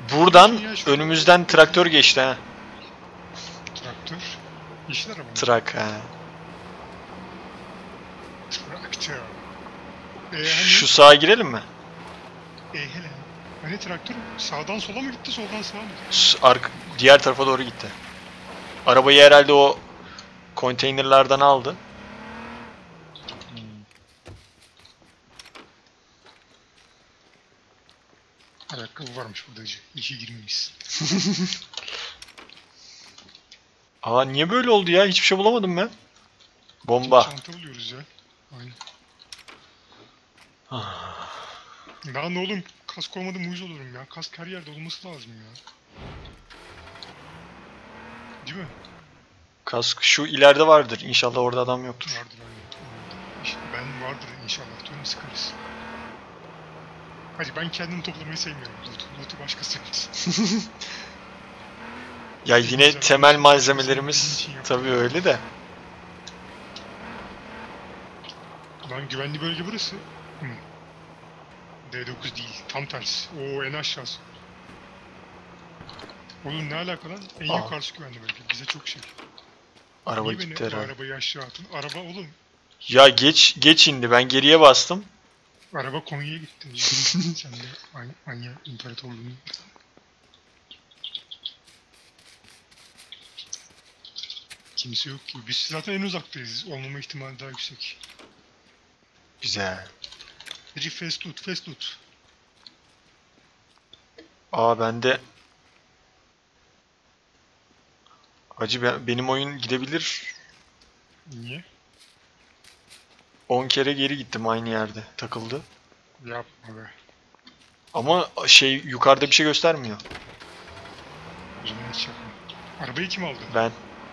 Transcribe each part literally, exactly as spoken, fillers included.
Buradan önümüzden traktör geçti ha. Traktör. Yeşil araba mı? Trak ha. Traktör. Ee, hani, Şu sağa girelim mi? e, hele. Hani traktör sağdan sola mı gitti, soldan sağa mı? S- Ark diğer tarafa doğru gitti. Arabayı herhalde o konteynerlardan aldı. Ayakkabı varmış burada hacı. İyi ki girmemişsin. Aa niye böyle oldu ya? Hiçbir şey bulamadım ben. Bomba. Çanta buluyoruz ya. Aynen. Lan oğlum kask olmadı muyuz olurum ya. Kask her yerde olması lazım ya. Değil mi? Kask şu ileride vardır. İnşallah orada adam yoktur. Vardır aynen. İşte ben vardır inşallah. Diyorum sıkarız. Hadi ben kendimi toplamayı sevmiyorum. Loot'u, loot'u başkası yapsın. Ya yine temel malzemelerimiz tabii öyle de. Lan güvenli bölge burası. Hı. D dokuz değil. Tam tersi. Oo en aşağısı. Oğlum ne alaka lan? En Aa. yukarısı güvenli bölge. Bize çok şey. Araba Niye gitti beni o herhalde. arabayı aşağı atın? Araba oğlum. Ya geç geç indi. Ben geriye bastım. Araba Konya'ya gitti. Sen de Anya, Anya İmparatorluğu'nu. Kimse yok ki. Biz zaten en uzaktayız. Olmama ihtimali daha yüksek. Güzel. Hacı fast loot, fast loot. Aa bende. Hacı ben, benim oyun gidebilir. Niye? on kere geri gittim aynı yerde. Takıldı. Yapma be. Ama şey yukarıda bir şey göstermiyor. O zaman hiç yapma. Arabayı kim aldı? Ben.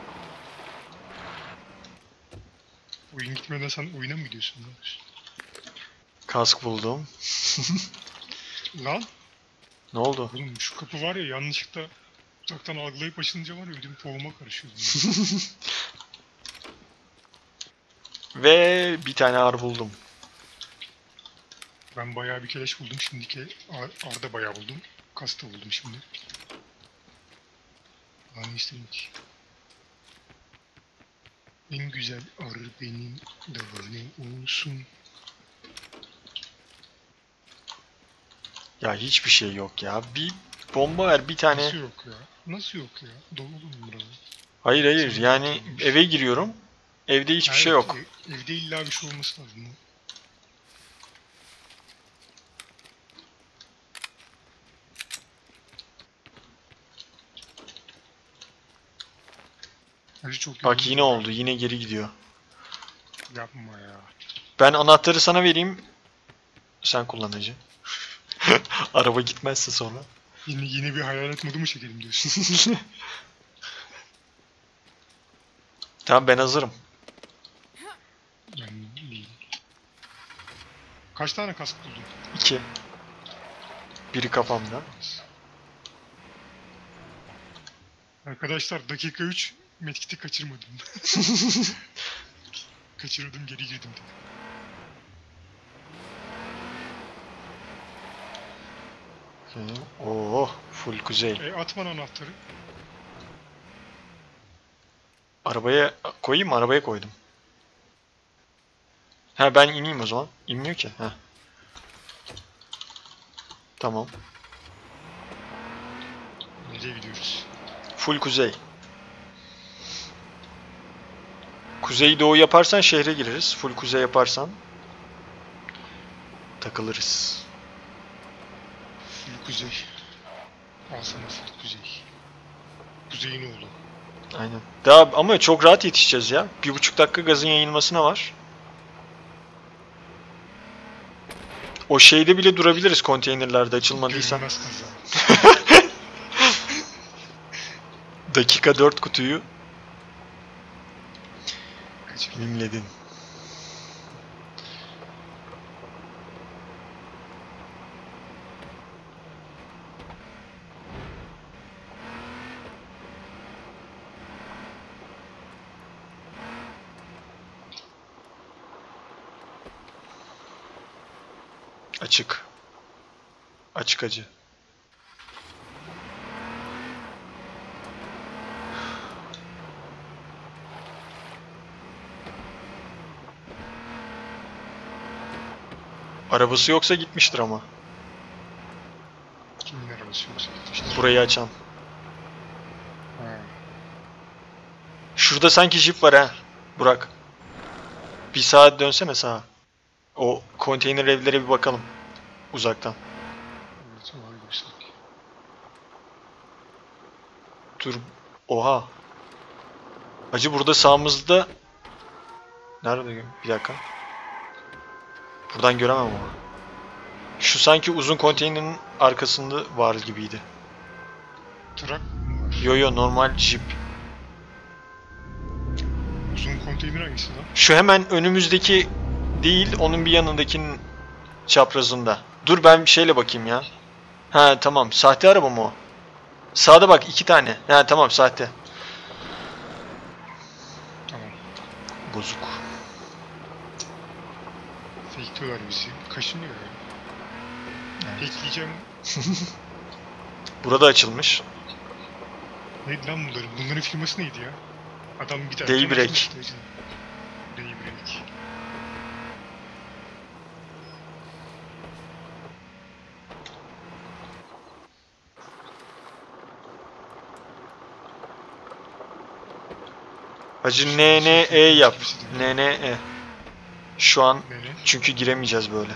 Oyun gitmeden sen oyuna mı gidiyorsun? Lan? Kask buldum. Lan? Ne oldu? Oğlum şu kapı var ya yanlışlıkla uzaktan algılayıp açılınca var ya ödüm boğuma karışıyordum. Ve bir tane ar buldum. Ben bayağı bir keleş buldum. Şimdiki Ar- Arda bayağı buldum. Kasta buldum şimdi. Daha ne istedim ki? En güzel arı benim daha ne olsun. Ya hiçbir şey yok ya. Bir bomba ver bir tane. Nasıl yok ya? Nasıl yok ya? Dolu mu burada? Hayır hayır Sana yani bakıyormuş. eve giriyorum. Evde hiçbir Ha, şey evet, yok. ev- evde illa bir şey olması lazım. Hacı çok Bak yoruldum yine ya. oldu. Yine geri gidiyor. Yapma ya. Ben anahtarı sana vereyim. Sen kullan hacı. Araba gitmezse sonra. Yine yine bir hayalet modu mu çekelim diyorsun? Tamam ben hazırım. Yani iyi. Kaç tane kask buldun? İki. Biri kafamda. Arkadaşlar dakika üç medkit'i kaçırmadım. Kaçırdım geri girdim de. Oo, full kuzey. E at bana anahtarı. Arabaya koyayım mı? Arabaya koydum. Ha ben ineyim o zaman. İnmiyor ki. Ha. Tamam. Nereye gidiyoruz? Full kuzey. Kuzey doğu yaparsan şehre gireriz. Full kuzey yaparsan takılırız. Full kuzey. Al sana full kuzey. Kuzeyin oğlu. Aynen. Daha ama çok rahat yetişeceğiz ya. Bir buçuk dakika gazın yayılmasına var. O şeyde bile durabiliriz konteynerlerde açılmadıysa. Görünmez kaza. Dakika dört kutuyu Kaçırdım. mimledin. Açık. Açık acı. Arabası yoksa gitmiştir ama. Kimin arabası yoksa gitmiştir. Burayı açan. Ha. Şurada sanki jip var ha. Burak. Bir sağa dönsene sağa. O konteyner evlere bir bakalım. Uzaktan. Evet, var gibi sanki. Dur. Oha. Hacı burada sağımızda... Nerede? Bir dakika. Buradan göremem ama. Şu sanki uzun konteynerin arkasında var gibiydi. Trak mı var? Yo yo normal jip. Uzun konteyner hangisi lan? Şu hemen önümüzdeki değil, onun bir yanındakinin çaprazında. Dur ben bir şeyle bakayım ya. Ha tamam, sahte araba mı o? Sağda bak iki tane. Ha tamam sahte. Tamam. Bozuk. Fakeliyorlar bizi. Kaşınıyor ya. Evet. Ekleyeceğim. Burada açılmış. Neydi lan bunların? Bunların firması neydi ya? Adam bir tane... Daybreak. Daybreak. Hacı N N E yap. N N E. Şu an Ne ne? çünkü giremeyeceğiz böyle.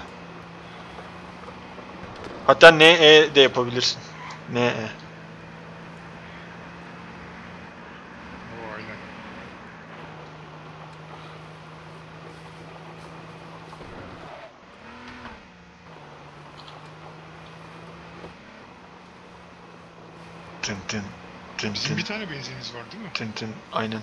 Hatta N E de yapabilirsin. N E. Oo aynen. Tın tın. Tın Bizim tın. bir tane benzinimiz var değil mi? Tın tın. Aynen.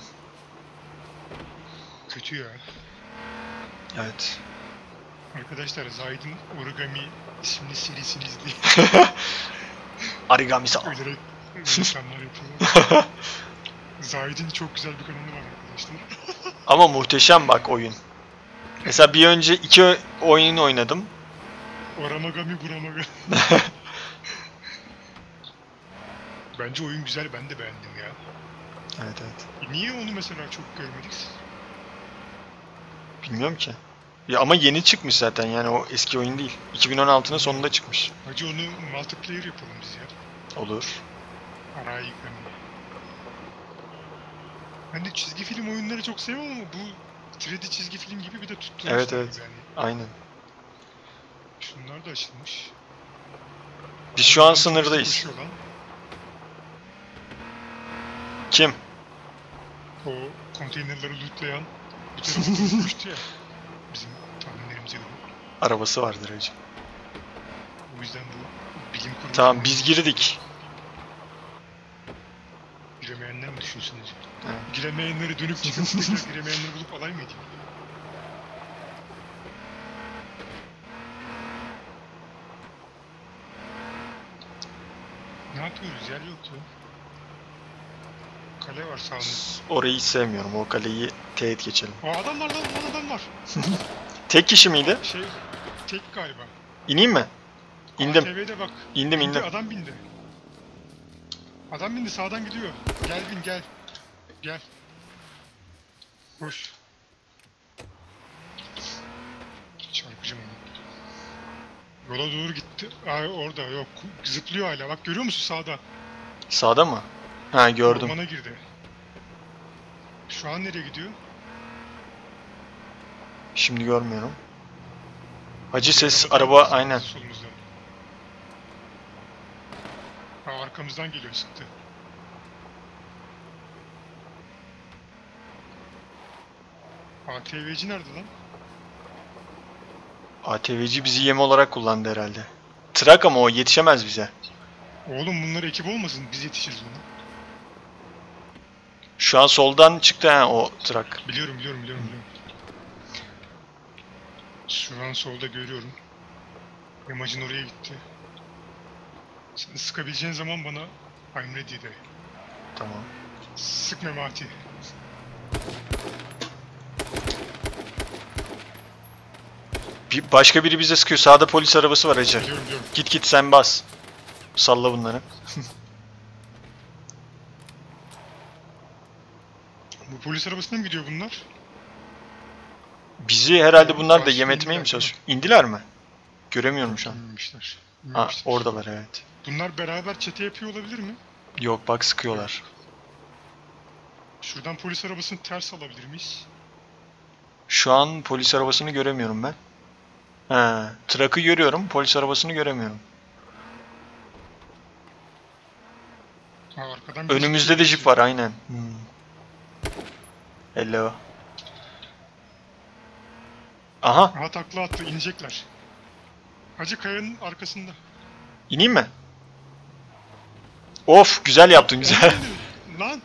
Kötü ya. Evet. Arkadaşlar Zahid'in Origami isimli serisini izleyin. Arigami sağ. Öyle re- reklamlar yapıyorlar. Zahid'in çok güzel bir kanalı var arkadaşlar. Ama muhteşem bak oyun. Mesela bir önce iki oyun oynadım. Oramagami Buramagami. Bence oyun güzel, ben de beğendim ya. Evet evet. E niye onu mesela çok görmedik? Bilmiyorum ki. Ya ama yeni çıkmış zaten yani o eski oyun değil. iki bin on altının sonunda çıkmış. Hacı onu multiplayer yapalım biz ya. Olur. Arayigami. Ben de çizgi film oyunları çok sevmem ama bu üç D çizgi film gibi bir de tutturmuşlar. Evet, evet. Yani. Aynen. Şunlar da açılmış. Biz şu an Adam çok sınırdayız. hızlı koşuyor lan. Kim? O konteynerleri lootlayan bu tarafa doğru koştu ya. Bizim tahminlerimize göre. Arabası vardır hacı. O yüzden bu bilim kurgu... Tamam biz girdik. Giremeyenler mi düşünsün acaba? Evet. Giremeyenleri dönüp çıkıp tekrar giremeyenleri bulup alay mı edeyim? Ne yapıyoruz? Yer yok ya. Kale var sağında. Orayı hiç sevmiyorum. O kaleyi teğet geçelim. Aa adam var lan, lan adam var. Tek kişi miydi? Şey, tek galiba. İneyim mi? İndim. A T V'de bak. İndim Bindi, indim. adam bindi. Adam bindi, sağdan gidiyor. Gel bin gel. Gel. Koş. Çarpıcı mı? Yola doğru gitti. Ay orada yok. Zıplıyor hala. Bak görüyor musun sağda? Sağda mı? Ha gördüm. Ormana girdi. Şu an nereye gidiyor? Şimdi görmüyorum. Hacı ses araba aynen. Solumuzdan. Ha, arkamızdan geliyor, sıktı. A T V'ci nerede lan? A T V'ci bizi yem olarak kullandı herhalde. Trak ama o yetişemez bize. Oğlum bunlar ekip olmasın, biz yetişiriz ona. Şu an soldan çıktı ha o trak. Biliyorum biliyorum biliyorum biliyorum. Şu an solda görüyorum. Yamacın oraya gitti. Sen sıkabileceğin zaman bana I'm ready de. Tamam. Sık Memati. Bir, başka biri bize sıkıyor. Sağda polis arabası var hacı. Biliyorum biliyorum. Git git sen bas. Salla bunları. Bu polis arabasına mı gidiyor bunlar? Bizi herhalde bunlar da yem Karşıya etmeye mi indiler, çalışıyor? İndiler mi? Göremiyorum şu an. İnmemişler. Ha, İnmemişler. oradalar evet. Bunlar beraber çete yapıyor olabilir mi? Yok bak sıkıyorlar. Şuradan polis arabasını ters alabilir miyiz? Şu an polis arabasını göremiyorum ben. He, trakı görüyorum, polis arabasını göremiyorum. Ha, arkadan bir Önümüzde de geliyor. jip var aynen. Hmm. Hello. Aha, Aha takla attı, inecekler. Hacı kayanın arkasında. ineyim mi? Of, güzel yaptın güzel. Lan!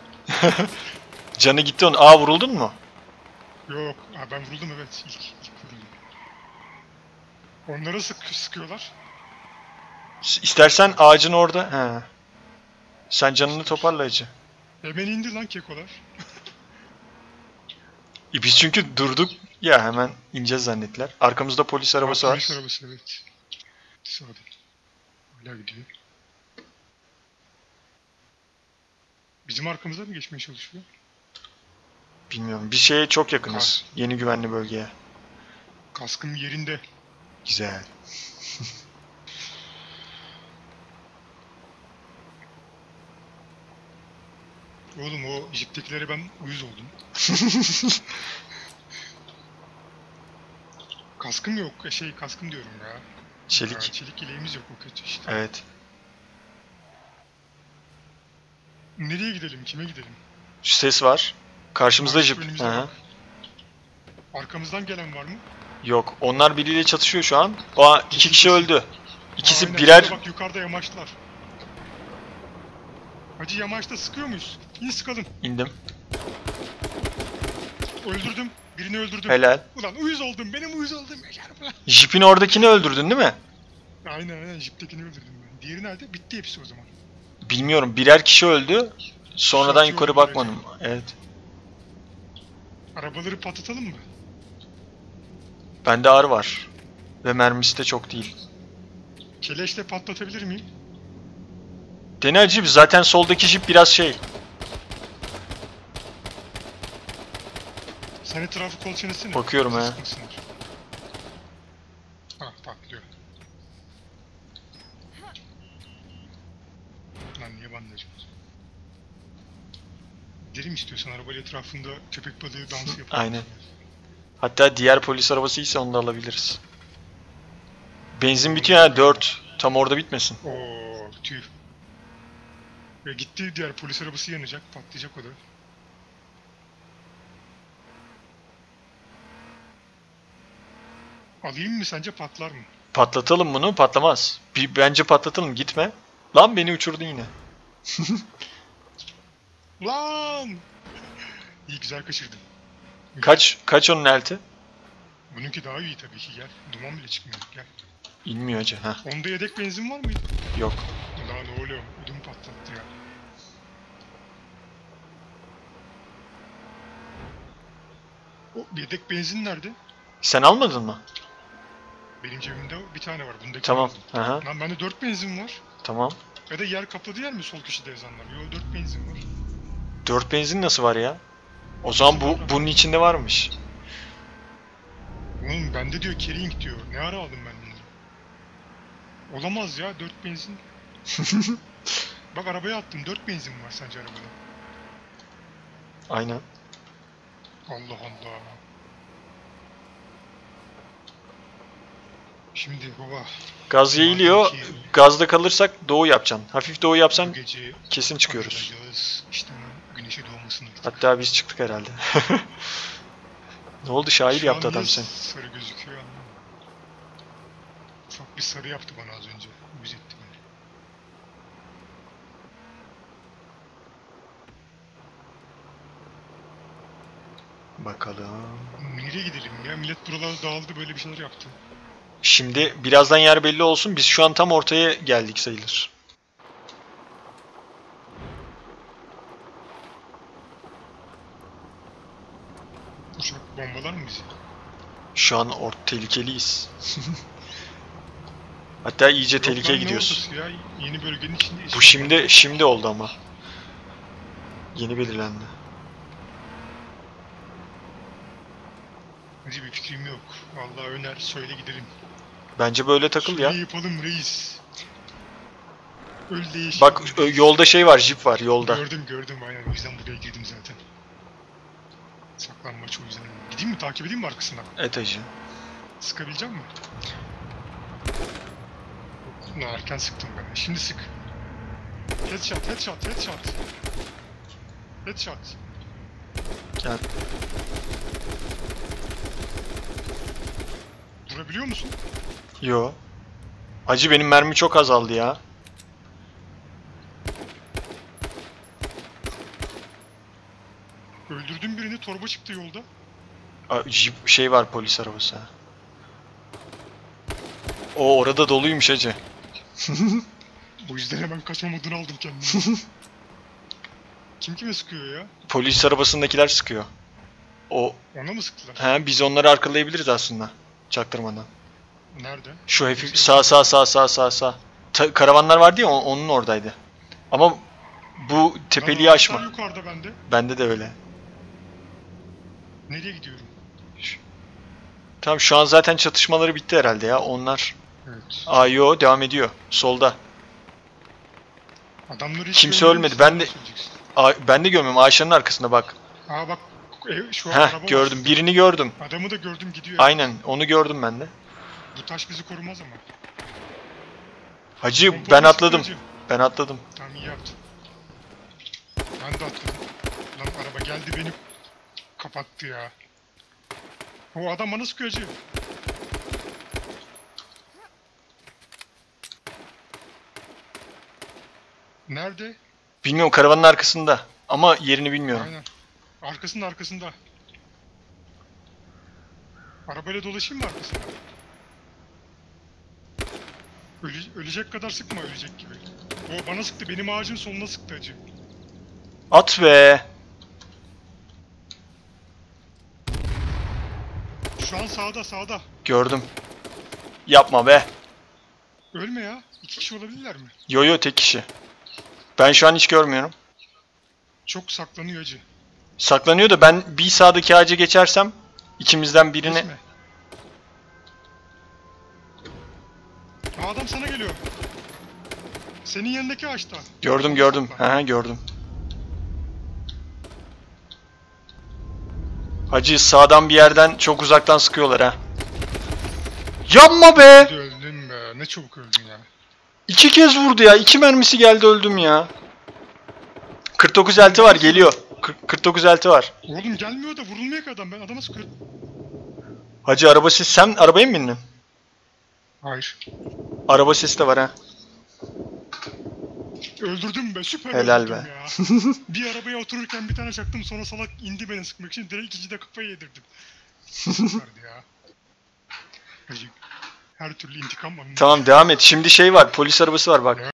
Canı gitti onun. Aa vuruldun mu? Yok, ha, ben vuruldum evet. İlk, ilk vuruldum. Onlara sık sıkıyorlar. S- İstersen ağacın orada. He. Sen canını toparla hacı. Hemen indi lan kekolar. E, Biz çünkü durduk ya hemen ineceğiz zannettiler. Arkamızda polis arabası Ha, var. polis arabası evet. Sağda. Hala gidiyor. Bizim arkamızdan mı geçmeye çalışıyor? Bilmiyorum. Bir şeye çok yakınız. Yeni güvenli bölgeye. Kaskım yerinde. Güzel. Oğlum o jiptekilere ben uyuz oldum. Kaskım yok. e, Şey kaskım diyorum ya. Ya, Çelik. çelik yeleğimiz yok o kötü işte. Evet. Nereye gidelim? Kime gidelim? Şu ses var. Karşımızda Bak, jip. önümüze Hı hı. bak. Arkamızdan gelen var mı? Yok. Onlar biriyle çatışıyor şu an. Aa iki kişi öldü. İkisi Aynen, birer... şurada bak yukarıda yamaçlar. Hacı yamaçta sıkıyor muyuz? İyi sıkalım. indim. Öldürdüm. Birini öldürdüm. Helal. Ulan uyuz oldum. Benim uyuz oldum. Yaşarım lan. Jipin oradakini öldürdün değil mi? Aynen aynen jiptekini öldürdüm ben. Diğeri nerede? Bitti hepsi o zaman. Bilmiyorum. Birer kişi öldü. Sonradan Şartı yukarı öldü bakmadım. Evet. Arabaları patlatalım mı? Bende ağır var. Ve mermisi de çok değil. Keleşle patlatabilir miyim? Dene acı. Zaten soldaki jip biraz şey. Sen etrafı kolaçan etsene. Bakıyorum Bizi he. sıkmasınlar. Ha patlıyor. Lan niye bandajım? Gidelim istiyorsan arabayla etrafında köpek balığı dansı yapalım. Aynen. Hatta diğer polis arabası ise onu da alabiliriz. Benzin bitiyor ha dört. Tam orada bitmesin. Oo tüh. Ve gitti diğer polis arabası yanacak, patlayacak o da. Alayım mı sence patlar mı? Patlatalım bunu. Patlamaz. Bir, bence patlatalım. Gitme. Lan beni uçurdun yine. Lan! İyi güzel kaçırdım. Kaç kaç onun elti? Bununki daha iyi tabii ki gel. Duman bile çıkmıyor gel. İnmiyor acı. Ha. Onda yedek benzin var mıydı? Yok. Lan oğlum ödüm patlattı ya. O yedek benzin nerede? Sen almadın mı? Benim cebimde bir tane var. Bundaki Tamam. var. Aha. Lan bende dört benzin var. Tamam. Ya da yer kapladı yer mi sol köşede yazanlar? Yo dört benzin var. dört benzin nasıl var ya? O zaman bu bunun içinde varmış. Oğlum bende diyor carrying diyor. Ne ara aldım ben bunu? Olamaz ya dört benzin. Bak arabaya attım dört benzin var sence arabada. Aynen. Allah Allah. Şimdi baba Gaz yayılıyor. madem ki Gazda kalırsak doğu yapacaksın. Hafif doğu bu yapsan gece kesin çıkıyoruz. kalacağız. İşte hemen güneşe doğmasını bekliyoruz. Hatta biz çıktık herhalde. Ne oldu şair Şu yaptı an adam niye sen. sarı gözüküyor anlamadım. Ufak bir sarı yaptı bana az önce. Uyuz etti beni. Bakalım. Nereye gidelim ya? Millet buralarda dağıldı böyle bir şeyler yaptı. Şimdi birazdan yer belli olsun. Biz şu an tam ortaya geldik sayılır. Uçak bombalar mı bizi? Şu an or tehlikeliyiz. Hatta iyice Yok tehlikeye lan, ne gidiyoruz. ordusu ya? Yeni bölgenin içindeyiz. Bu şimdi şimdi oldu ama. Yeni belirlendi. Hacı bir fikrim yok. Vallahi öner söyle gidelim. Bence böyle takıl ya. Şöyle yapalım reis. Öl değiş. Bak ö- yolda şey var, jip var yolda. Gördüm gördüm aynen, o yüzden buraya girdim zaten. Saklanmaç o yüzden. Gideyim mi, takip edeyim mi arkasından? Et hacı. Sıkabilecek misin? Ne erken sıktım ben. Şimdi sık. Headshot, headshot, headshot. Headshot. Gel. Durabiliyor musun? Yo. Hacı benim mermi çok azaldı ya. Öldürdüm birini, torba çıktı yolda. Aa, jip şey var, polis arabası. ha. O orada doluymuş hacı. O yüzden hemen kaçma modunu aldım kendime. Kim kime sıkıyor ya? Polis arabasındakiler sıkıyor. O Ona mı sıktılar? he, biz onları arkalayabiliriz aslında. Çaktırmadan. Nerede? Şu hafif sağ sağ sağ sağ sağ sağ. Ta- karavanlar vardı ya, o- onun oradaydı. Ama bu tepeliği Lan, aşma. ağaçlar yukarıda bende. Bende de öyle. Nereye gidiyorum? Tamam, şu an zaten çatışmaları bitti herhalde ya. Onlar Evet. Aa yo, devam ediyor. Solda. Adamları hiç Kimse görmedim, ölmedi, sen ben de- ne söyleyeceksin? Aa, ben de görmüyorum, ağaçların arkasında bak. Aa bak, e, şu an Heh, araba gördüm. var. Birini gördüm. Adamı da gördüm, gidiyor. Aynen, onu gördüm ben de. Bu taş bizi korumaz ama. Hacı Pompalı ben atladım. sıkıcı. Ben atladım. Tamam, iyi yaptın. Ben de atladım. Lan araba geldi beni kapattı ya. O adam bana sıkıyor acı. Nerede? Bilmiyorum, karavanın arkasında. Ama yerini bilmiyorum. Aynen. Arkasında arkasında. Arabayla dolaşayım mı arkasında? Öle- ölecek kadar sıkma, ölecek gibi. O bana sıktı, benim ağacın soluna sıktı acı. At be. Şu an sağda sağda. Gördüm. Yapma be. Ölme ya. İki kişi olabilirler mi? Yo yo, tek kişi. Ben şu an hiç görmüyorum. Çok saklanıyor acı. Saklanıyor da ben bir sağdaki ağaca geçersem ikimizden birini... Geçme. Aa, adam sana geliyor. Senin yanındaki ağaçta. Gördüm gördüm. Hı hı, gördüm. Hacı sağdan bir yerden çok uzaktan sıkıyorlar ha. Yapma be! Öldüm be. Ne çabuk öldün ya. İki kez vurdu ya. İki mermisi geldi, öldüm ya. kırk dokuz elti var, geliyor. Kırk- kırk dokuz elti var. Oğlum gelmiyor da vurulmuyor ki adam. Ben adama sıkıyorum. Hacı araba sesi, sen arabaya mı bindin? Hayır. Araba sesi de var ha. Öldürdüm be. Süper Helal öldürdüm be. ya. Bir arabaya otururken bir tane çaktım. Sonra salak indi beni sıkmak için. Direkt ikinci de kafayı yedirdim. Süperdi ya. Her türlü intikam alındı. Tamam, devam et. Şimdi şey var, polis arabası var bak.